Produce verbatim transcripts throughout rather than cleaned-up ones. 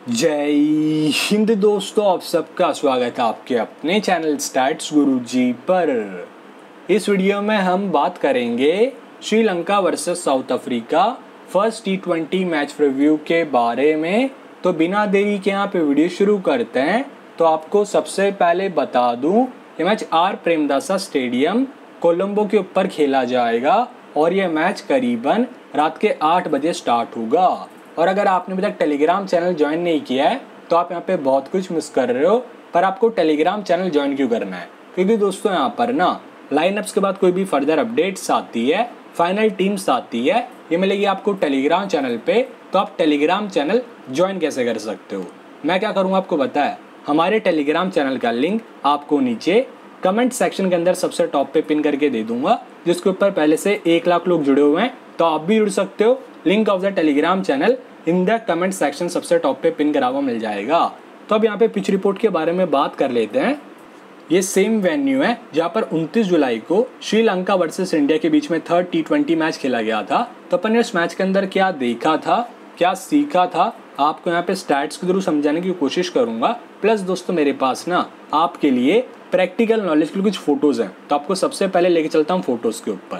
जय हिंद दोस्तों, आप सबका स्वागत है आपके अपने चैनल स्टैट्स गुरुजी पर। इस वीडियो में हम बात करेंगे Sri Lanka versus South Africa first T twenty match review के बारे में। तो बिना देरी के यहाँ पे वीडियो शुरू करते हैं। तो आपको सबसे पहले बता दूं, ये match R Premadasa stadium Colombo के ऊपर खेला जाएगा और ये मैच करीबन रात के आठ बजे स्टार्ट होगा। और अगर आपने अभी तक टेलीग्राम चैनल ज्वाइन नहीं किया है तो आप यहाँ पे बहुत कुछ मिस कर रहे हो। पर आपको टेलीग्राम चैनल ज्वाइन क्यों करना है? क्योंकि दोस्तों यहाँ पर ना लाइनअप्स के बाद कोई भी फर्दर अपडेट्स आती है, फाइनल टीम्स आती है, ये मिलेगी आपको टेलीग्राम चैनल पे। तो आप टेलीग्राम चैनल ज्वाइन कैसे कर सकते हो? मैं क्या करूँगा आपको पता है? हमारे टेलीग्राम चैनल का लिंक आपको नीचे कमेंट सेक्शन के अंदर सबसे टॉप पे पिन करके दे दूंगा, जिसके ऊपर पहले से एक लाख लोग जुड़े हुए हैं। तो आप भी जुड़ सकते हो। Link of the Telegram channel in the comment section सबसे टॉप पे पिन करा हुआ मिल जाएगा। तो अब यहाँ पे पिच रिपोर्ट के बारे में बात कर लेते हैं। ये सेम वेन्यू है जहाँ पर उनतीस जुलाई को श्रीलंका वर्सेस इंडिया के बीच में थर्ड टी ट्वेंटी मैच खेला गया था। तो अपन ने उस मैच के अंदर क्या देखा था, क्या सीखा था, आपको यहाँ पे स्टैट्स के थ्रू समझाने की कोशिश करूंगा। प्लस दोस्तों मेरे पास ना आपके लिए प्रैक्टिकल नॉलेज के लिए कुछ फोटोज हैं, तो आपको सबसे पहले लेके चलता हूँ फोटोज के ऊपर।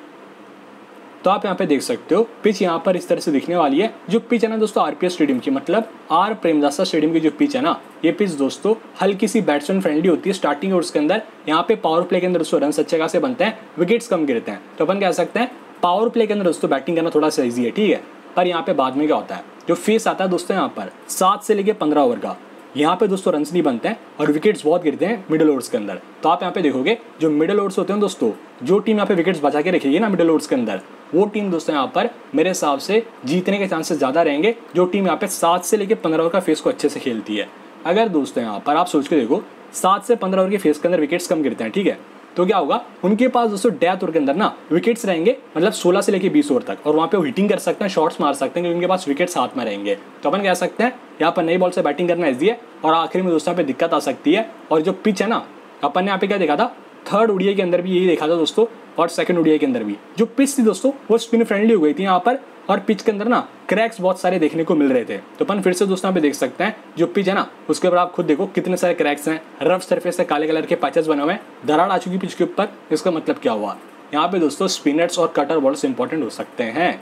तो आप यहाँ पे देख सकते हो पिच यहाँ पर इस तरह से दिखने वाली है। जो पिच है ना दोस्तों आरपीएस स्टेडियम की, मतलब आर प्रेमदासा स्टेडियम की जो पिच है ना, ये पिच दोस्तों हल्की सी बैट्समैन फ्रेंडली होती है स्टार्टिंग ओवर्स के अंदर। यहाँ पे पावर प्ले के अंदर दोस्तों रन अच्छे खासे बनते हैं, विकेट्स कम गिरते हैं। तो अपन कह सकते हैं पावर प्ले के अंदर दोस्तों बैटिंग करना थोड़ा सा ईजी है, ठीक है। पर यहाँ पे बाद में क्या होता है, जो फेस आता है दोस्तों यहाँ पर सात से लेके पंद्रह ओवर का, यहाँ पे दोस्तों रन्स नहीं बनते हैं और विकेट्स बहुत गिरते हैं मिडिल ओवर्स के अंदर। तो आप यहाँ पे देखोगे जो मिडिल ओवर्स होते हैं दोस्तों, जो टीम यहाँ पे विकेट्स बचा के रखेगी ना मिडिल ओवर्स के अंदर, वो टीम दोस्तों यहाँ पर मेरे हिसाब से जीतने के चांसेस ज़्यादा रहेंगे, जो टीम यहाँ पे सात से लेके पंद्रह ओवर का फेस को अच्छे से खेलती है। अगर दोस्तों यहाँ पर आप सोच के देखो सात से पंद्रह ओवर के फेस के अंदर विकेट्स कम गिरते हैं, ठीक है, तो क्या होगा, उनके पास दोस्तों डेथ ओवर के अंदर ना विकेट्स रहेंगे, मतलब सोलह से लेके बीस ओवर तक, और वहाँ पे वो हिटिंग कर सकते हैं, शॉट्स मार सकते हैं, क्योंकि उनके पास विकेट्स हाथ में रहेंगे। तो अपन कह सकते हैं यहाँ पर नई बॉल से बैटिंग करना ईजी है और आखिर में दोस्तों पे दिक्कत आ सकती है। और जो पिच है ना, अपन ने यहाँ पे क्या देखा था, थर्ड ओडीआई के अंदर भी यही देखा था दोस्तों, और सेकंड ओडीआई के अंदर भी जो पिच थी दोस्तों वो स्पिन फ्रेंडली हो गई थी यहाँ पर, और पिच के अंदर ना क्रैक्स बहुत सारे देखने को मिल रहे थे। तो अपन फिर से दोस्तों यहाँ पे देख सकते हैं जो पिच है ना, उसके ऊपर आप खुद देखो कितने सारे क्रैक्स हैं, रफ सरफेस से काले कलर के पैचेस बने हुए हैं, दरार आ चुकी पिच के ऊपर। इसका मतलब क्या हुआ, यहाँ पे दोस्तों स्पिनर्स और कटर बॉल्स इंपॉर्टेंट हो सकते हैं,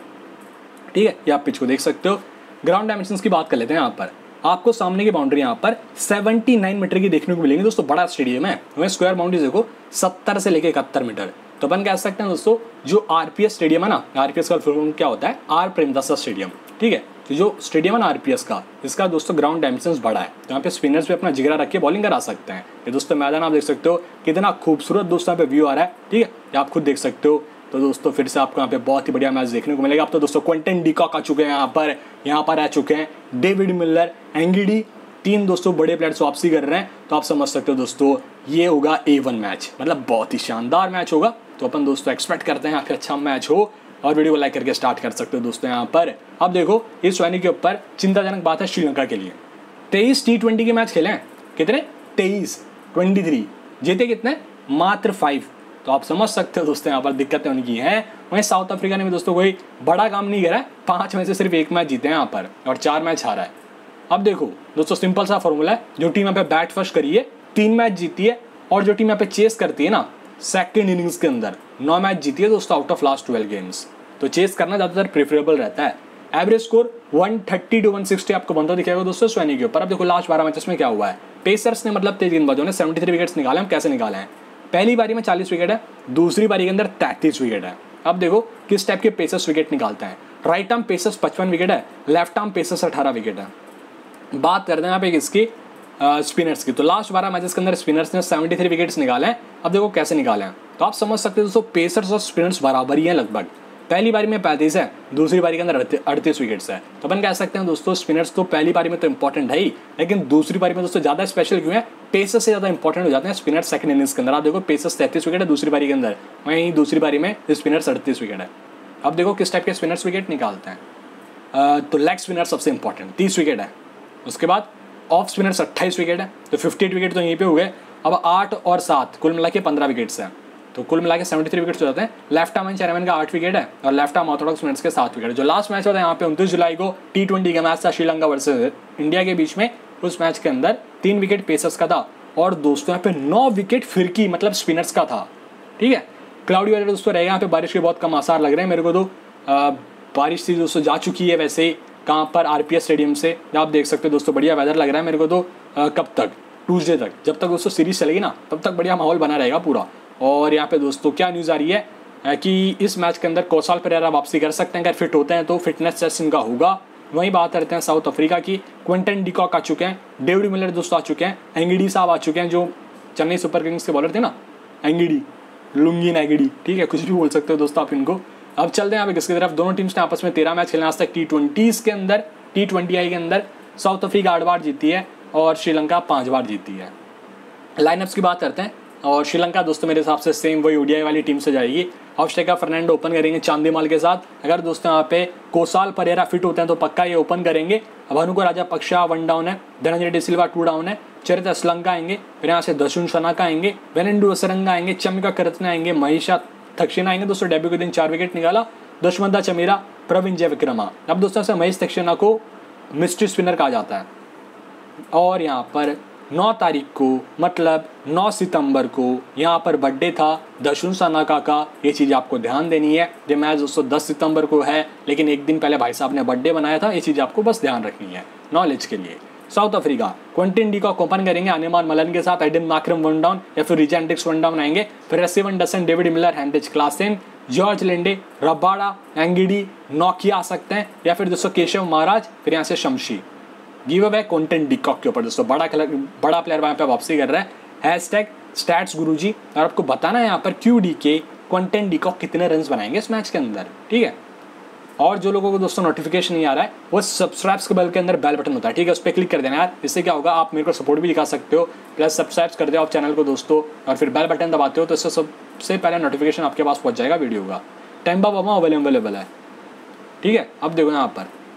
ठीक है। ये आप पिच को देख सकते हो। ग्राउंड डायमेंशंस की बात कर लेते हैं। यहाँ पर आपको सामने की बाउंड्री यहाँ पर उन्यासी मीटर की देखने को मिलेंगी दोस्तों, बड़ा स्टेडियम है। वहीं स्क्वायर बाउंड्री देखो सत्तर से लेकर इकहत्तर मीटर। तो अपन कह सकते हैं दोस्तों जो आरपीएस स्टेडियम है ना, आरपीएस का फुल फॉर्म क्या होता है, आर प्रेमदासा स्टेडियम, ठीक है। तो जो स्टेडियम है ना आरपीएस का, इसका दोस्तों ग्राउंड डायमेंशंस बड़ा है, तो यहाँ पे स्पिनर्स भी अपना जिगरा रख के बॉलिंग करा सकते हैं। ये दोस्तों मैदान आप देख सकते हो कितना खूबसूरत दोस्तों यहाँ पे व्यू आ रहा है, ठीक है, ये आप खुद देख सकते हो। तो दोस्तों फिर से आपको यहाँ पे बहुत ही बढ़िया मैच देखने को मिलेगा। अब तो दोस्तों क्विंटन डिकॉक आ चुके हैं यहाँ पर, यहाँ पर आ चुके हैं डेविड मिलर, एंगिडी, तीन दोस्तों बड़े प्लेयर्स वापसी कर रहे हैं। तो आप समझ सकते हो दोस्तों ये होगा ए वन मैच, मतलब बहुत ही शानदार मैच होगा। तो अपन दोस्तों एक्सपेक्ट करते हैं यहाँ पे अच्छा मैच हो, और वीडियो को लाइक करके स्टार्ट कर सकते हो दोस्तों यहाँ पर। अब देखो इस वाहिनी के ऊपर चिंताजनक बात है श्रीलंका के लिए, तेईस टी ट्वेंटी के मैच खेले हैं, कितने, तेईस, ट्वेंटी थ्री, जीते कितने, मात्र फाइव। तो आप समझ सकते हो दोस्तों यहाँ पर दिक्कतें उनकी हैं। वहीं साउथ अफ्रीका ने भी दोस्तों कोई बड़ा काम नहीं करा है, पाँच में से सिर्फ एक मैच जीते हैं यहाँ पर और चार मैच हारा है। अब देखो दोस्तों सिंपल सा फॉर्मूला है, जो टीम यहाँ पे बैट फर्स्ट करी है तीन मैच जीती है, और जो टीम यहाँ पे चेस करती है ना सेकंड इनिंग्स के अंदर नौ मैच जीती है दोस्तों out of last twelve games. तो चेस करना ज़्यादातर प्रेफरेबल रहता है। एवरेज स्कोर एक सौ तीस टू एक सौ साठ आपको बनता दिखेगा दोस्तों स्वैनी के ऊपर। अब देखो लास्ट बारह मैचेस में क्या हुआ है, पेसर्स ने मतलब तेज गेंदबाजों ने तिहत्तर विकेट्स निकाले। हम कैसे निकाले हैं, पहली बारी में चालीस विकेट है, दूसरी बारी के अंदर तैंतीस विकेट है। अब देखो किस टाइप के पेसर्स विकेट निकालते हैं। राइट आर्म पेसर्स पचपन विकेट है, लेफ्ट आर्म पेसर्स अठारह विकेट है। बात करते हैं यहाँ पे किसकी, स्पिनर्स की। तो लास्ट बारह मैचेस के अंदर स्पिनर्स ने तिहत्तर विकेट्स निकाले हैं। अब देखो कैसे निकाले हैं, तो आप समझ सकते हो दोस्तों पेसर्स और स्पिनर्स बराबर ही हैं लगभग। पहली बारी में पैंतीस है, दूसरी बारी के अंदर अड़तीस विकेट्स है। तो अपन कह सकते हैं दोस्तों स्पिनर्स तो पहली बारी में तो इंपॉर्टेंट है ही, लेकिन दूसरी बारी में दोस्तों ज़्यादा स्पेशल क्यों है, पेसर्स से ज़्यादा इंपॉर्टेंट हो जाते हैं स्पिनर्स सेकंड इनिंग्स के अंदर। आप देखो पेसर्स तैंतीस विकेट है दूसरी बारी के अंदर, वहीं दूसरी बारी में स्पिनर्स अड़तीस विकेट है। अब देखो किस टाइप के स्पिनर्स विकेट निकालते हैं। तो लेग स्पिनर सबसे इंपॉर्टेंट तीस विकेट है, उसके बाद ऑफ स्पिनर्स अट्ठाईस विकेट है, तो अट्ठावन विकेट तो यहीं पे हो गए। अब आठ और सात कुल मिला के पंद्रह विकेट्स हैं। तो कुल मिला के सेवेंटी थ्री विकेट्स हो जाते हैं। लेफ्ट आर्म चेयरमैन का आठ विकेट है और लेफ्ट आर्म ऑर्थोडॉक्स बैट्समैन के सात विकेट। जो लास्ट मैच होता है यहाँ पे उनतीस जुलाई को टी ट्वेंटी का मैच था श्रीलंका वर्सेस इंडिया के बीच में। उस मैच के अंदर तीन विकेट पेसर्स का था और दोस्तों यहाँ पे नौ विकेट फिरकी मतलब स्पिनर्स का था। ठीक है, क्लाउडी वेदर दोस्तों रहेगा यहाँ पे, बारिश के बहुत कम आसार लग रहे हैं मेरे को। तो आ, बारिश थी दोस्तों जा चुकी है वैसे ही कहाँ पर, आरपीएस स्टेडियम से आप देख सकते हो दोस्तों। बढ़िया वेदर लग रहा है मेरे को तो। आ, कब तक, ट्यूसडे तक, जब तक दोस्तों सीरीज चलेगी ना तब तक बढ़िया माहौल बना रहेगा पूरा। और यहाँ पे दोस्तों क्या न्यूज़ आ रही है कि इस मैच के अंदर कोसाल परेरा वापसी कर सकते हैं, अगर फिट होते हैं तो फिटनेस टेस्ट इनका होगा। वहीं बात करते हैं साउथ अफ्रीका की, क्विंटन डिकॉक आ चुके हैं, डेविड मिलर दोस्तों आ चुके हैं, एंगिडी साहब आ चुके हैं जो चेन्नई सुपर किंग्स के बॉलर थे ना, एंगिडी, लुंगी नेगिडी, ठीक है कुछ भी बोल सकते हो दोस्तों आप इनको। अब चलते हैं यहाँ पे किसकी तरफ। दोनों टीम्स ने आपस में तेरह मैच खेले आज तक टी ट्वेंटीज के अंदर। टी ट्वेंटी आई के अंदर साउथ अफ्रीका आठ बार जीती है और श्रीलंका पाँच बार जीती है। लाइनअप्स की बात करते हैं और श्रीलंका दोस्तों मेरे हिसाब से सेम वही ओडीआई वाली टीम से जाएगी। ऑस्ट्रेलिया फर्नांडो ओपन करेंगे चांदीमाल के साथ। अगर दोस्तों यहाँ पे कोसाल परेरा फिट होते हैं तो पक्का ये ओपन करेंगे। भानुको राजापक्षा वन डाउन है, धनंजय डी सिल्वा टू डाउन है, चरित असलंका आएंगे, फिर यहाँ से दशुन शनाका आएंगे, वेनेंडू असरंगा आएंगे, चमिका करतने आएंगे, महेशा थक्षिना आएंगे दोस्तों। डेब्यू के दिन चार विकेट निकाला, दुष्मंता चमीरा, प्रवीण जय विक्रमा। अब दोस्तों से महेश थक्षिना को मिस्ट्री स्पिनर कहा जाता है। और यहाँ पर नौ तारीख को मतलब नौ सितंबर को यहाँ पर बर्थडे था दशुन शनाका का, ये चीज़ आपको ध्यान देनी है। ये मैच दोस्तों दस सितंबर को है लेकिन एक दिन पहले भाई साहब ने बर्थडे बनाया था, ये चीज़ आपको बस ध्यान रखनी है नॉलेज के लिए। South Africa Quinton de Kock open करेंगे अनिमान मलन के साथ, एडन माक्रम वन डाउन या फिर रिचर्ड एंड्रिक्स वन डाउन आएंगे, फिर Rassie van Dussen, David Miller, Heinrich Klaasen, George Linde, Rabada, Ngidi, नौकिया आ सकते हैं या फिर दोस्तों केशव महाराज, फिर यहाँ से Shamsi. Give away Quinton de Kock के ऊपर दोस्तों, बड़ा बड़ा प्लेयर वहाँ पे वापसी कर रहा है। हैशटैग स्टैट्स गुरुजी, और आपको बताना है यहाँ पर Q D K Quinton de Kock कितने रन्स बनाएंगे इस मैच के अंदर, ठीक है। और जो लोगों को दोस्तों नोटिफिकेशन नहीं आ रहा है वो सब्सक्राइब्स के बेल के अंदर बेल बटन होता है, ठीक है, उस पर क्लिक कर देना यार। इससे क्या होगा, आप मेरे को सपोर्ट भी दिखा सकते हो, प्लस सब्सक्राइब कर दो आप चैनल को दोस्तों, और फिर बेल बटन दबाते हो तो इससे सबसे पहले नोटिफिकेशन आपके पास पहुंच जाएगा वीडियो का। टेम्पा बाबा अवेलेबल है, ठीक है। अब देखो यहाँ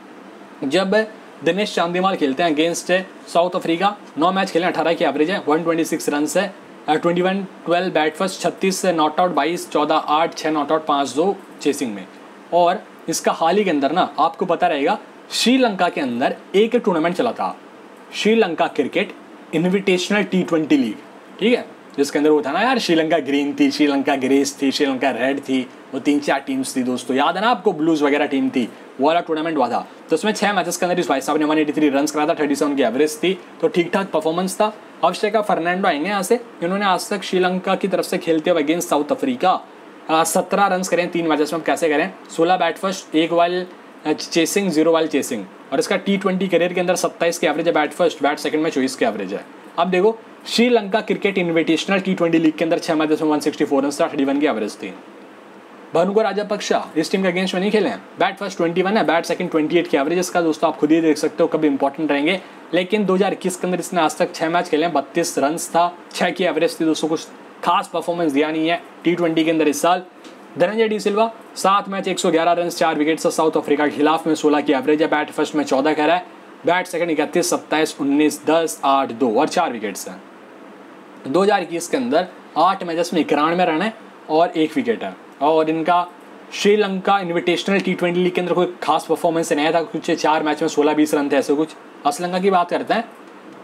पर जब दिनेश चांदीमाल खेलते हैं अगेंस्ट साउथ अफ्रीका, नौ मैच खेले, अठारह की एवरेज है, वन ट्वेंटी सिक्स रन है, twenty one twelve bat first, छत्तीस से नॉट आउट, बाईस चौदह आठ, छः नॉट आउट, पाँच दो चेसिंग में। और इसका हाल ही के अंदर ना आपको पता रहेगा श्रीलंका के अंदर एक टूर्नामेंट चला था, Sri Lanka cricket invitational T twenty league, ठीक है, जिसके अंदर वो था ना यार, श्रीलंका ग्रीन थी, श्रीलंका ग्रेस थी, श्रीलंका रेड थी, वो तीन चार टीम्स थी दोस्तों, याद है ना आपको, ब्लूज वगैरह टीम थी, वो वाला टूर्नामेंट हुआ था। तो उसमें छह मैचेस के अंदर इस भाई साहब ने वन एटी थ्री रन करा था, थर्टी सेवन की एवरेज थी, तो ठीक ठाक परफॉर्मेंस था। ऑस्ट्रेलिया का फर्नांडो आएंगे यहाँ से, इन्होंने आज तक श्रीलंका की तरफ से खेलते हुए अगेंस्ट साउथ अफ्रीका सत्रह रन करें तीन मैचेस में। कैसे करें, सोलह बैट फर्स्ट, एक while chasing, zero while chasing, और इसका टी ट्वेंटी करियर के अंदर सत्ताईस की एवरेज है बैट फर्स्ट, बैट सेकंड में चौबीस की एवरेज है। अब देखो Sri Lanka cricket invitational T twenty league के अंदर छह मैचेस में वन सिक्सटी फोर रन था, थर्टी वन की एवरेज थी। भानुको राजापक्षा इस टीम के अगेंस्ट में नहीं खेले हैं, बैट फर्स्ट ट्वेंटी वन है, बैट सेकंड ट्वेंटी एट की एवरेज, इसका दोस्तों आप खुद ही देख सकते हो कब इंपॉर्टेंट रहेंगे। लेकिन दो हज़ार इक्कीस के अंदर इसने आज तक छह मैच खेले हैं, बत्तीस रन था, छह की एवरेज थी दोस्तों, कुछ खास परफॉर्मेंस दिया नहीं है टी ट्वेंटी के अंदर इस साल। धनंजय डी सिल्वा सात मैच एक सौ ग्यारह रन, चार विकेट से साउथ अफ्रीका के खिलाफ में, सोलह की एवरेज है, बैट फर्स्ट में चौदह कह रहा है, बैट सेकंड इकतीस, सत्ताईस, उन्नीस, दस, आठ, दो और चार विकेट्स हैं। दो हज़ार इक्कीस के अंदर आठ मैचेस में इक्यानवे रन है और एक विकेट है, और इनका Sri Lanka invitational T twenty league के अंदर कोई खास परफॉर्मेंस नहीं था, कुछ चार मैच में सोलह बीस रन थे ऐसे कुछ। श्रीलंका की बात करते हैं,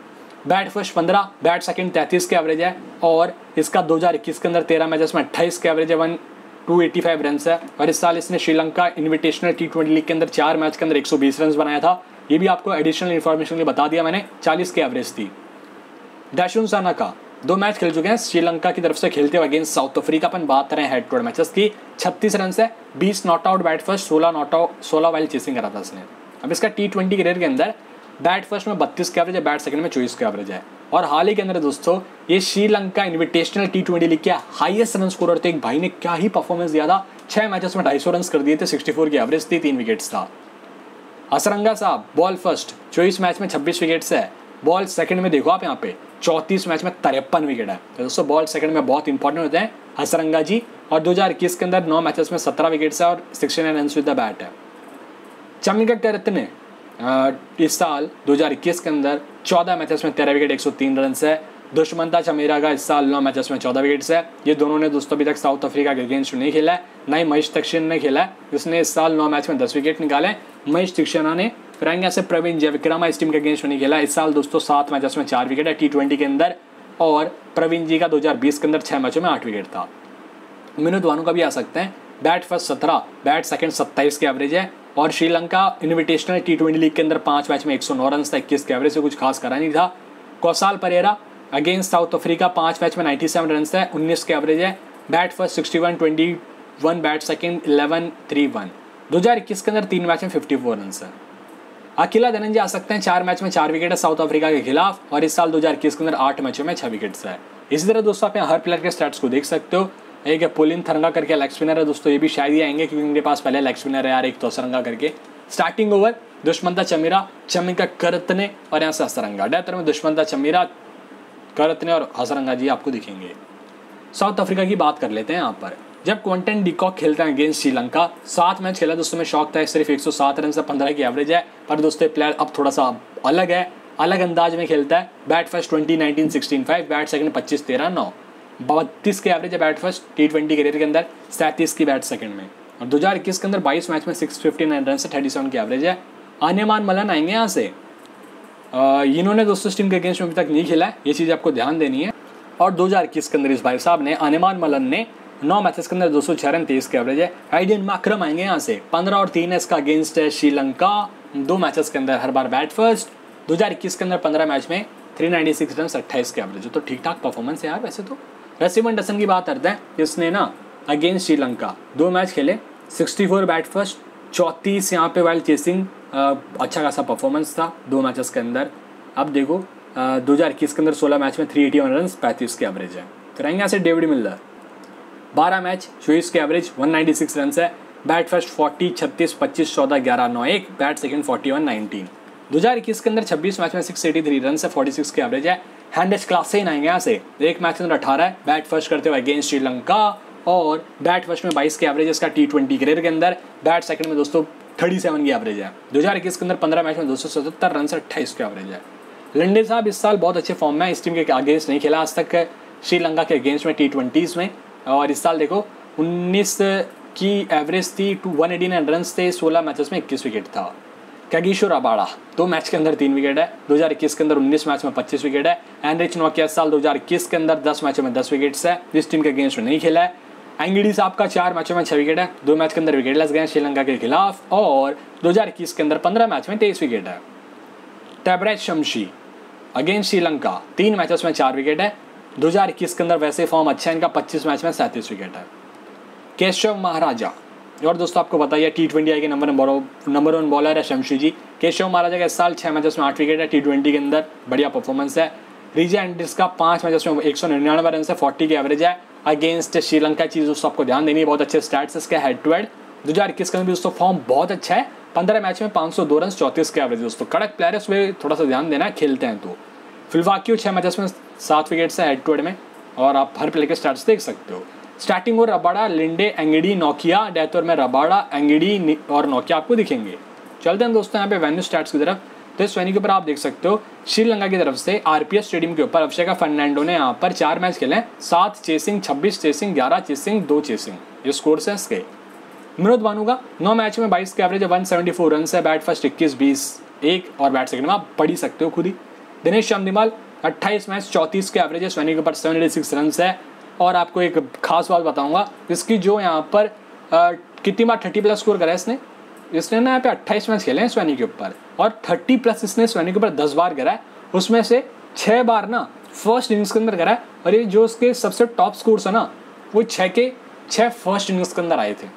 बैट फर्स्ट पंद्रह, बैट सेकंड तैंतीस की एवरेज है, और इसका दो हज़ार इक्कीस के अंदर तेरह मैचेस में अट्ठाईस की एवरेज है, one two eighty five run है, और इस साल इसने Sri Lanka invitational T twenty league के अंदर चार मैच के अंदर एक सौ बीस रन बनाया था। ये भी आपको एडिशनल इन्फॉर्मेशन के लिए बता दिया मैंने, चालीस की एवरेज थी। डैशुन शनाका दो मैच खेल चुके हैं श्रीलंका की तरफ से खेलते हुए अगेंस्ट साउथ अफ्रीका, अपन बात करें हेड टू हेड मैचेस की, छत्तीस रन है, बीस नॉट आउट बैट फर्स्ट, सोलह नॉट आउट, सोलह वाइल चेसिंग करा था इसने। अब इसका टी ट्वेंटी करियर के अंदर बैट फर्स्ट में बत्तीस की एवरेज है, बैट सेकंड में चौबीस की एवरेज है, और हाल ही के अंदर दोस्तों ये Sri Lanka invitational T twenty league के हाईएस्ट रन स्कोरर थे। एक भाई ने क्या ही परफॉर्मेंस दिया था, छह मैचेस में ढाई सौ रन कर दिए थे, सिक्सटी फोर की एवरेज थी, तीन विकेट्स था। असरंगा साहब बॉल फर्स्ट चौबीस मैच में छब्बीस विकेट्स है, बॉल सेकंड में देखो आप यहाँ पे चौंतीस मैच में तिरपन विकेट है, तो दोस्तों बॉल सेकंड में बहुत इंपॉर्टेंट होते हैं हसरंगा जी। और दो हज़ार इक्कीस के अंदर नौ मैचेस में सत्रह विकेट्स है और sixty nine run with the bat है। चमिका करतने इस साल दो हज़ार इक्कीस के अंदर चौदह मैचेस में तेरह विकेट, एक सौ तीन रन है, दुष्मंता चमीरा का इस साल नौ मैचेस में चौदह विकेट्स है। ये दोनों ने दोस्तों अभी तक साउथ अफ्रीका के अगेंस्ट नहीं खेला है, ना ही महेश दीक्षित ने खेला है, जिसने इस साल नौ मैच में दस विकेट निकाले। महेश दीक्षित ने फिर आएंगे से प्रवीण जयविक्रमा इस टीम के अगेंस्ट नहीं खेला इस साल दोस्तों, सात मैचेस में चार विकेट है टी ट्वेंटी के अंदर, और प्रवीण जी का दो हज़ार बीस के अंदर छह मैचों में आठ विकेट था। विनोद भानु का भी आ सकते हैं, बैट फर्स्ट सत्रह, बैट सेकंड सत्ताईस के एवरेज है, और Sri Lanka invitational T twenty league के अंदर पांच मैच में एक सौ नौ रन था, इक्कीस के एवरेज से कुछ खास करा नहीं था। Kusal Perera against South Africa पांच मैच में सत्तानवे रन है, उन्नीस के एवरेज है, बैट फर्स्ट इकसठ, इक्कीस, बैट सेकंड ग्यारह, तीन, दो हज़ार इक्कीस के अंदर तीन मैच में चौवन रन है। अकेला धनंजय आ सकते हैं, चार मैच में चार विकेट है साउथ अफ्रीका के खिलाफ, और इस साल दो हज़ार इक्कीस के अंदर आठ मैचों में छह विकेट्स है। इसी तरह दोस्तों आप यहाँ हर प्लेयर के स्टैट्स को देख सकते हो। एक है पुलिन थरंगा करके लेग स्पिनर है दोस्तों, ये भी शायद ही आएंगे क्योंकि इनके पास पहले लेग स्पिनर है यार एक तो सरंगा करके। स्टार्टिंग ओवर दुष्मंता चमीरा, चमिका करतने और यहाँ से हसरंगा। डेथ में दुष्मंता चमीरा, करतने और हसरंगा जी आपको दिखेंगे। साउथ अफ्रीका की बात कर लेते हैं यहाँ पर। जब क्विंटन डिकॉक खेलते हैं अगेंस्ट श्रीलंका, सात मैच खेला दोस्तों में शौक था, सिर्फ एक सौ सात रन से पंद्रह की एवरेज है, पर दोस्तों प्लेयर अब थोड़ा सा अलग है, अलग अंदाज में खेलता है। Bat first twenty, nineteen, sixteen, five, bat second पच्चीस, तेरह, नौ, बत्तीस के एवरेज है bat first T twenty career के अंदर, सैंतीस की बैट सेकंड में, और दो हज़ार इक्कीस के अंदर बाईस मैच में छह सौ उनसठ रन से सैंतीस की एवरेज है। आनेमान मलन आएंगे यहाँ से, इन्होंने दोस्तों टीम के अगेंस्ट में अभी तक नहीं खेला है, ये चीज़ आपको ध्यान देनी है। और दो हज़ार इक्कीस के अंदर इस भाई साहब ने आनेमान मलन ने नौ मैचेस के अंदर दो सौ छह रन, तेईस के एवरेज है। आइडियन माक्रम आएंगे यहाँ से, पंद्रह और तीन है इसका अगेंस्ट है श्रीलंका, दो मैचेस के अंदर हर बार बैट फर्स्ट। दो हज़ार इक्कीस के अंदर पंद्रह मैच में तीन सौ छियानवे रन, अट्ठाईस के एवरेज, तो ठीक ठाक परफॉर्मेंस है यार वैसे तो। रसीवन डसन की बात करते हैं, जिसने ना अगेंस्ट श्रीलंका दो मैच खेले, चौंसठ बैट फर्स्ट, चौंतीस यहाँ पे वाइल्ड चेसिंग, अच्छा खासा परफॉर्मेंस था दो मैचेस के अंदर। अब देखो दो हज़ार इक्कीस के अंदर सोलह मैच में तीन सौ इक्यासी रन, पैंतीस के एवरेज है। फिर आएंगे यहाँ से डेविड मिलर, बारह मैच चौबीस के एवरेज, एक सौ छियानवे रन है, बैट फर्स्ट चालीस, छत्तीस, पच्चीस, चौदह, ग्यारह, नौ, एक, बैट सेकंड इकतालीस, उन्नीस। दो हज़ार इक्कीस के अंदर छब्बीस मैच में छह सौ तिरासी रन से छियालीस के एवरेज है। हैंडेज क्लासेन आएंगे यहाँ से, एक मैच के अंदर अठारह है, बैट फर्स्ट करते हुए अगेंस्ट श्रीलंका, और बैट फर्स्ट में बाईस के एवरेज है इसका टी ट्वेंटी करियर के अंदर, बैट सेकंड में दोस्तों सैंतीस की एवरेज है। दो हज़ार इक्कीस के अंदर पंद्रह मैच में दो सौ सतहत्तर रन से अट्ठाईस के एवरेज है। लंडे साहब इस साल बहुत अच्छे फॉर्म में है, इस टीम के अगेंस्ट नहीं खेला आज तक श्रीलंका के अगेंस्ट में टी ट्वेंटीज़ में, और इस साल देखो उन्नीस की एवरेज थी, two one eighty nine run थे, सोलह मैचेस में इक्कीस विकेट था। कागिसो रबाड़ा दो मैच के अंदर तीन विकेट है, दो हज़ार इक्कीस के अंदर उन्नीस मैच में पच्चीस विकेट है। एनरिच नोकिया इस साल दो हज़ार इक्कीस के अंदर दस मैचों में दस विकेट्स है, जिस टीम के अगेंस्ट में नहीं खेला है। एंगिडी साहब का चार मैचों में छह विकेट है, दो मैच के अंदर विकेटलेस गए श्रीलंका के खिलाफ, और दो हज़ार इक्कीस के अंदर पंद्रह मैच में तेईस विकेट है। टैबरेज शमशी अगेंस्ट श्रीलंका तीन मैचेस में चार विकेट है, दो हज़ार इक्कीस के अंदर वैसे फॉर्म अच्छा है इनका, पच्चीस मैच में सैंतीस विकेट है। केशव महाराजा, और दोस्तों आपको बताइए टी ट्वेंटी आई के नंबर नंबर वन बॉलर है शमशी जी। केशव महाराजा का इस साल छः मैचेस में आठ विकेट है, टी ट्वेंटी के अंदर बढ़िया परफॉर्मेंस है। रिजा एंड्रिस का पाँच मैचेस में एक सौ निन्यानवे रन से चालीस की एवरेज है अगेंस्ट श्रीलंका, चीज़ दोस्तों आपको ध्यान देनी है, बहुत अच्छे स्टैट्स इसके हेड टू हेड। दो हज़ार इक्कीस के अंदर दोस्तों फॉर्म बहुत अच्छा है, पंद्रह मैच में पाँच सौ दो रन, चौंतीस के एवरेज, दोस्तों कड़क प्लेयर है, उसमें थोड़ा सा ध्यान देना है खेलते हैं तो। फिलवाकियो छः मैचेस में सात विकेट्स है हेड टू हेड में, और आप हर प्लेयर के स्टैट्स देख सकते हो। स्टार्टिंग और रबाड़ा, लिंडे, एंगिडी, नोकिया, डेथ ओवर में रबाड़ा, एंगिडी और नोकिया आपको दिखेंगे। चलते हैं दोस्तों यहाँ पे वेन्यू स्टैट्स की तरफ। तो इस वेन्यू के ऊपर आप देख सकते हो श्रीलंका की तरफ से आरपीएस स्टेडियम के ऊपर अभिषेक फर्नांडो ने यहाँ पर चार मैच खेले, सात चेसिंग, छब्बीस चेसिंग, ग्यारह चेसिंग, दो चेसिंग, ये स्कोर्स है इसके। विनोद भानु का नौ मैच में बाईस के एवरेज, एक सौ चौहत्तर रन है, बैट फर्स्ट इक्कीस, बीस, एक, और बैट सेकंड में आप पढ़ ही सकते हो खुद ही। दिनेश चांदीमाल अट्ठाईस मैच चौंतीस के एवरेज है, वेन्यू के ऊपर सेवन एटी सिक्स रन है। और आपको एक खास बात बताऊंगा, इसकी जो यहाँ पर आ, कितनी बार थर्टी प्लस स्कोर करा है इसने इसने ना यहाँ पे अट्ठाईस मैच खेले हैं स्वैनी के ऊपर, और थर्टी प्लस इसने स्वैनी के ऊपर दस बार करा है, उसमें से छः बार ना फर्स्ट इनिंग्स के अंदर करा है, और ये जो उसके सबसे टॉप स्कोर्स है ना वो छः के छः फर्स्ट इनिंग्स के अंदर आए थे।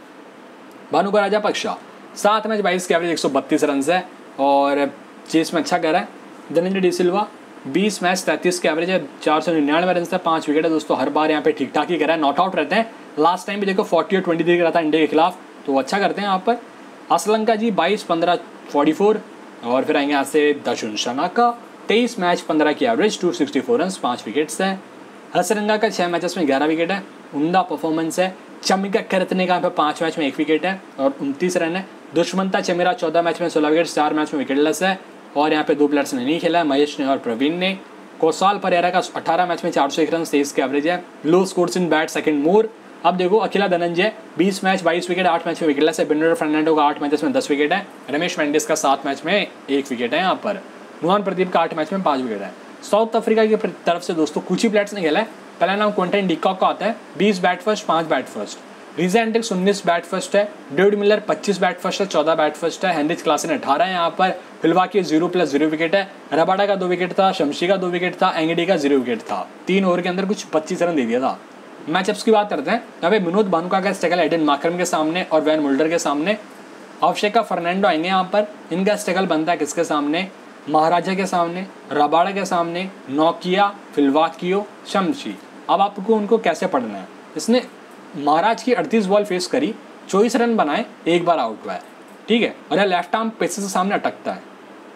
भानु का राजा पक्षा सात मैच बाईस के एवरेज, एक सौ बत्तीस रन है, और चेस में अच्छा करा है। धनंजय डी सिल्वा बीस मैच तैंतीस के एवरेज है, चार सौ निन्यानवे रन से, पाँच विकेट है दोस्तों, हर बार यहाँ पे ठीक ठाक ही करा है, नॉट आउट रहते हैं। लास्ट टाइम भी देखो फोर्टी और ट्वेंटी थ्री करा था इंडिया के खिलाफ, तो अच्छा करते हैं यहाँ पर। असलंका जी बाईस, पंद्रह, फोर्टी फोर, और फिर आएंगे यहाँ से दशुन शनाका तेईस मैच पंद्रह की average, two sixty four run, पाँच विकेट्स हैं। हसरंगा का छः मैचेस में ग्यारह विकेट है, उमदा परफॉर्मेंस है। चमिका करतने का यहाँ पे पाँच मैच में एक विकेट है और उनतीस रन है। दुष्मंता चमीरा चौदह मैच में सोलह विकेट, चार मैच में विकेटलेस है, और यहाँ पे दो प्लेयर्स ने नहीं खेला है, महेश ने और प्रवीण ने। कौसाल परेरा का अठारह मैच में चार सौ एक रन तेईस के एवरेज है। Low scores in bat second more. अब देखो अखिला धनंजय बीस मैच बाईस विकेट, आठ मैच में विकेटलेस है। बेर्नार्डो फर्नांडो का आठ मैचेस में दस विकेट है। रमेश मेंडिस का सात मैच में एक विकेट है। यहाँ पर नुआन प्रदीप का आठ मैच में पाँच विकेट है। साउथ अफ्रीका की तरफ से दोस्तों कुछ ही प्लेयर्स ने खेला है। पहला नाम क्विंटन डिकॉक का आता है, बीस बैट फर्स्ट, पाँच बैट फर्स्ट। रीजा एंड्रिक्स उन्नीस बैट फर्स्ट है। डेविड मिलर पच्चीस बैट फर्स्ट है, चौदह बैट फर्स्ट है। हेनरिच क्लासन अठारह है। यहाँ पर Phehlukwayo zero plus zero wicket है। रबाडा का दो विकेट था, शमशी का दो विकेट था, एंगडी का जीरो विकेट था। तीन ओवर के अंदर कुछ पच्चीस रन दे दिया था। मैचअप्स की बात करते हैं। यहाँ पे विनोद भानुका का स्ट्रगल एडन मार्करम के सामने और वैन मुल्डर के सामने। अभिषेक फर्नांडो आएंगे यहाँ पर। इनका स्ट्रगल बनता है किसके सामने? महाराजा के सामने, रबाडा के सामने, नोकिया, फिलवाकियो, शमशी। अब आपको उनको कैसे पढ़ना है? इसने महाराज की अड़तीस बॉल फेस करी, चौबीस रन बनाए, एक बार आउट हुआ है, ठीक है। और यह लेफ्ट आर्म पेसर के सामने अटकता है।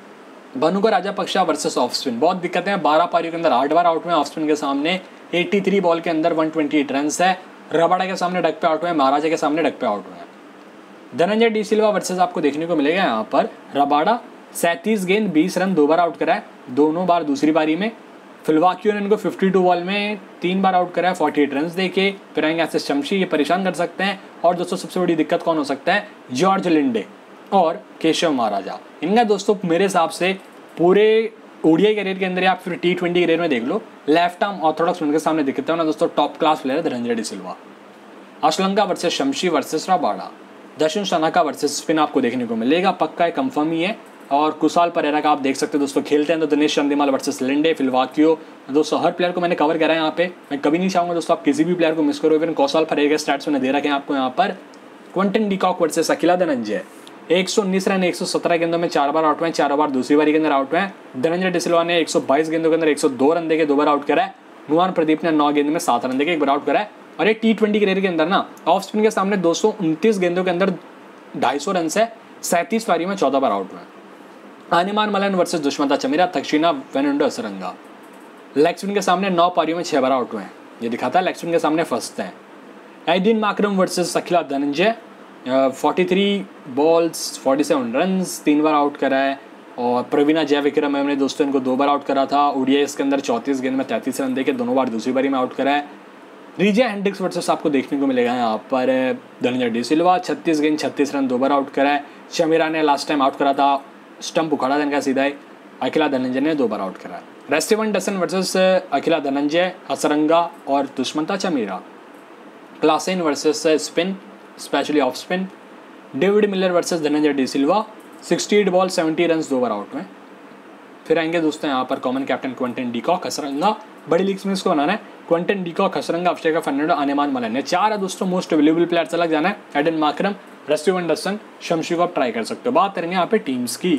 Bhanuka Rajapaksa versus off spin, बहुत दिक्कतें हैं। बारह पारियों के अंदर आठ बार आउट हुए ऑफ स्पिन के सामने। तिरासी बॉल के अंदर एक सौ अट्ठाईस रन है। रबाडा के सामने डक पे आउट हुए, महाराजा के सामने डक पे आउट हुए। धनंजय डी सिल्वा वर्सेस आपको देखने को मिलेगा यहाँ पर। रबाडा सैंतीस गेंद बीस रन, दो बार आउट करा है, दोनों बार दूसरी पारी में। फिलवाकियो ने इनको बावन बॉल में तीन बार आउट करा है, अड़तालीस रन देके। फिर आएंगे ऐसे शमशी, ये परेशान कर सकते हैं। और दोस्तों सबसे बड़ी दिक्कत कौन हो सकता है? जॉर्ज लिंडे और केशव महाराजा। इनका दोस्तों मेरे हिसाब से पूरे ओडीआई करियर के अंदर या फिर टी ट्वेंटी करियर में देख लो, लेफ्ट आर्म ऑर्थोडॉक्स उनके सामने दिखते हो ना दोस्तों, टॉप क्लास प्लेयर है Dhananjaya de Silva. Asalanka versus Shamsi versus Rabada. Dasun Shanaka versus spin आपको देखने को मिलेगा, पक्का है, कंफर्म ही है। और कुशाल परेरा का आप देख सकते हो दोस्तों खेलते हैं तो Dinesh Chandimal versus Linde, Phehlukwayo. दोस्तों हर प्लेयर को मैंने कवर करा है यहाँ पे। मैं कभी नहीं चाहूँगा दोस्तों आप किसी भी प्लेयर को मिस करो। इवन कौसाल परेरा के स्टैट्स मैंने दे रखे हैं आपको यहाँ पर। Quinton de Kock versus Akila Dananjaya. एक सौ उन्नीस रन एक सौ सत्रह गेंदों में चार बार आउट हुए, चार बार दूसरी बारी के अंदर आउट हुए। धनंजय डी सिल्वा ने एक सौ बाईस गेंदों के अंदर एक सौ दो रन देके दो बार आउट करा है। नुआन प्रदीप ने नौ गेंद में सात रन देके एक बार आउट करा है। और एक टी ट्वेंटी करियर के अंदर ना ऑफ स्पिन के सामने दो सौ उनतीस गेंदों के अंदर ढाई सौ रन से सैंतीस पारी में चौदह बार आउट हुए। Janneman Malan versus Dushmantha Chameera, दक्षिणा वेनुंडो असरंगा। लेग स्पिन के सामने नौ पारियों में छह बार आउट हुए हैं, ये दिखाता है लेग स्पिन के सामने फंसते हैं। Aiden Markram versus Akila Dananjaya. तैंतालीस बॉल्स सैंतालीस रन, तीन बार आउट करा है। और प्रवीणा जयविक्रम हमने दोस्तों इनको दो बार आउट करा था। ओडीआई के अंदर चौंतीस गेंद में तैंतीस रन देके दोनों बार दूसरी बारी में आउट करा है। रीजा हेंड्रिक्स वर्सेस आपको देखने को मिलेगा यहाँ पर धनंजय डी सिल्वा। छत्तीस गेंद छत्तीस रन, दो बार आउट करा है। शमीरा ने लास्ट टाइम आउट करा था, स्टंप उखाड़ा था इनका सीधा ही। अखिला धनंजय ने दो बार आउट करा है। Rassie van Dussen versus Akila Dananjaya, Hasaranga और Dushmantha Chameera. Klaasen versus spin, specially off spin. David Miller versus Dhananjaya de Silva. अड़सठ बॉल सत्तर रन, दो बार आउट हुए। फिर आएंगे दोस्तों यहाँ पर common captain Quinton de Kock, Hasaranga. बड़ी लीग्स में इसको बनाना है। Quinton de Kock, Hasaranga, Avishka Fernando, Janneman Malan, चार है दोस्तों मोस्ट अवेलेबल प्लेयर्स अलग जाना है। Aiden Markram, Rassie van Dussen, Shamsi को आप ट्राई कर सकते हो। बात करेंगे यहाँ पे टीम्स की,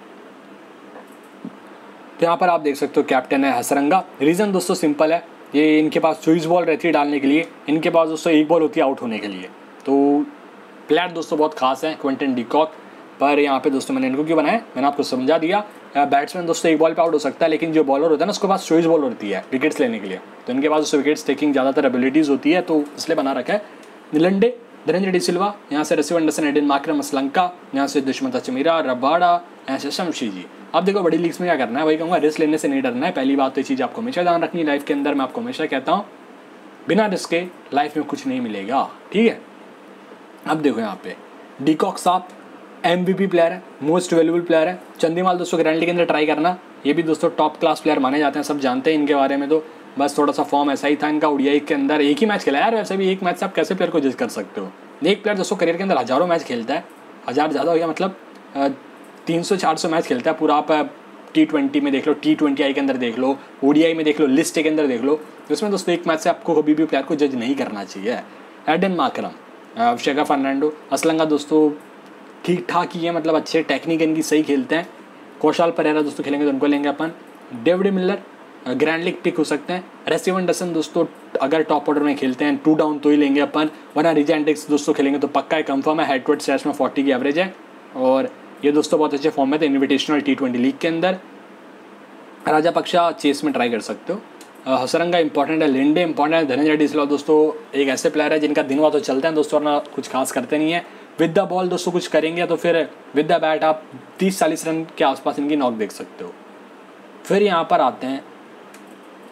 तो यहाँ पर आप देख सकते हो कैप्टन है हसरंगा। रीज़न दोस्तों सिंपल है, ये इनके पास चौबीस बॉल रहती है डालने के लिए, इनके पास दोस्तों एक बॉल होती है आउट होने के लिए। तो प्लेयर दोस्तों बहुत खास है क्विंटन डिकॉक। पर यहाँ पे दोस्तों मैंने इनको क्यों बनाया, मैंने आपको समझा दिया। बैट्समैन दोस्तों एक बॉल पे आउट हो सकता है, लेकिन जो बॉलर होता है ना उसके पास चौबीस बॉल होती है विकेट्स लेने के लिए। तो इनके पास दोस्तों विकेट्स टेकिंग ज़्यादातर एबिलिटीज़ होती है, तो इसलिए बना रखा है। निलंडे, धनंजय डी सिल्वा, यहाँ से Rassie van Dussen, Aiden Markram, Sri Lanka, यहाँ से दुष्मंता चमीरा, रबाडा, यहाँ से शमशी जी। अब देखो बड़ी लीग्स में क्या करना है, वही कहूँगा रिस्क लेने से नहीं डरना है। पहली बात तो ये चीज़ आपको हमेशा ध्यान रखनी है लाइफ के अंदर। मैं आपको हमेशा कहता हूँ बिना रिस्क के लाइफ में कुछ नहीं मिलेगा, ठीक है। अब देखो यहाँ पे डिकॉक साहब एमवीपी प्लेयर है, मोस्ट वैल्यूबल प्लेयर है। चंदीमाल दोस्तों ग्रैंड लीग के अंदर ट्राई करना, ये भी दोस्तों टॉप क्लास प्लेयर माने जाते हैं, सब जानते हैं इनके बारे में। तो बस थोड़ा सा फॉर्म ऐसा ही था इनका। ओडीआई के अंदर एक ही मैच खेला यार, वैसे भी एक मैच से आप कैसे प्लेयर को जज कर सकते हो। एक प्लेयर दोस्तों करियर के अंदर हज़ारों मैच खेलता है, हज़ार ज़्यादा हो गया, मतलब तीन सौ चार सौ मैच खेलता है पूरा। आप टी ट्वेंटी में देख लो, टी ट्वेंटी आई के अंदर देख लो, ओडीआई में देख लो, लिस्ट के अंदर देख लो। उसमें दोस्तों एक मैच से आपको कभी भी प्लेयर को जज नहीं करना चाहिए। एडन मार्करम, अभिषेक फर्नांडो, असलंगा दोस्तों ठीक ठाक ही है, मतलब अच्छे टेक्निक इनकी सही खेलते हैं। कौशाल परेरा दोस्तों खेलेंगे तो उनको लेंगे अपन। David Miller grand league pick हो सकते हैं। रेस्टिवन डसन दोस्तों अगर टॉप ऑर्डर में खेलते हैं टू डाउन तो ही लेंगे अपन, वरना रीजा हेंड्रिक्स दोस्तों खेलेंगे तो पक्का है, कंफर्म है। हेड टू हेड स्टैट्स में चालीस की एवरेज है और ये दोस्तों बहुत अच्छे फॉर्म में थे इन्विटेशनल टी ट्वेंटी लीग के अंदर। राजापक्षा चेस में ट्राई कर सकते हो। हसरंगा इंपॉर्टेंट है, लिंडे इंपॉर्टेंट है। धनंजय डी सिल्वा दोस्तों एक ऐसे प्लेयर है जिनका दिन हुआ तो चलते हैं दोस्तों, वरना कुछ खास करते नहीं है। विद द बॉल दोस्तों कुछ करेंगे तो फिर विद द बैट आप तीस चालीस रन के आसपास इनकी नॉक देख सकते हो। फिर यहाँ पर आते हैं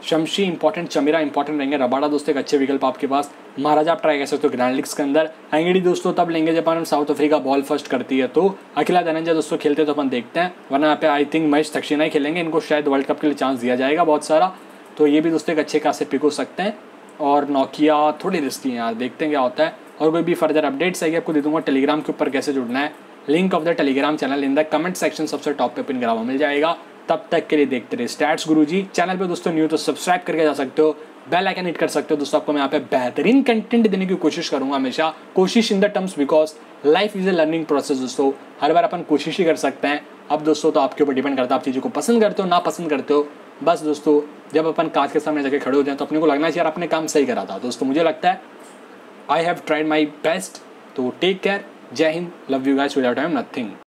शमशी इंपॉर्टेंट, चमीरा इंपॉर्टेंट रहेंगे, रबाडा दोस्तों एक अच्छे विकल्प आपके पास, महाराजा आप ट्राई कर सकते हो ग्रैंड लीग्स के अंदर, एंगडी दोस्तों तब लेंगे जब हम साउथ अफ्रीका बॉल फर्स्ट करती है, तो अखिला धनंजय दोस्तों खेलते तो अपन देखते हैं, वरना यहाँ पे आई थिंक महेश सक्सेना ही खेलेंगे, इनको शायद वर्ल्ड कप के लिए चांस दिया जाएगा बहुत सारा, तो ये भी दोस्तों एक अच्छे खासे पिक हो सकते हैं। और नोकिया थोड़ी रिस्की है यार, देखते हैं क्या होता है। और कोई भी फर्दर अपडेट्स आएगी आपको दे दूंगा। टेलीग्राम के ऊपर कैसे जुड़ना है, link of the Telegram channel in the comment section सबसे टॉप पे पिन करा हुआ मिल जाएगा। तब तक के लिए देखते रहे स्टैट्स गुरुजी। चैनल पे दोस्तों न्यू तो सब्सक्राइब करके जा सकते हो, बेल आइकन हिट कर सकते हो दोस्तों। आपको मैं यहाँ पे बेहतरीन कंटेंट देने की कोशिश करूंगा हमेशा, कोशिश in the terms because life is a learning process दोस्तों, हर बार अपन कोशिश ही कर सकते हैं। अब दोस्तों तो आपके ऊपर डिपेंड करता है, आप चीज़ों को पसंद करते हो ना पसंद करते हो। बस दोस्तों जब अपन कांच के सामने जाके खड़े हो जाए तो अपने को लगना चाहिए यार अपने काम सही करा था। दोस्तों मुझे लगता है I have tried my best. तो टेक केयर, जय हिंद, love you guys, without I am nothing.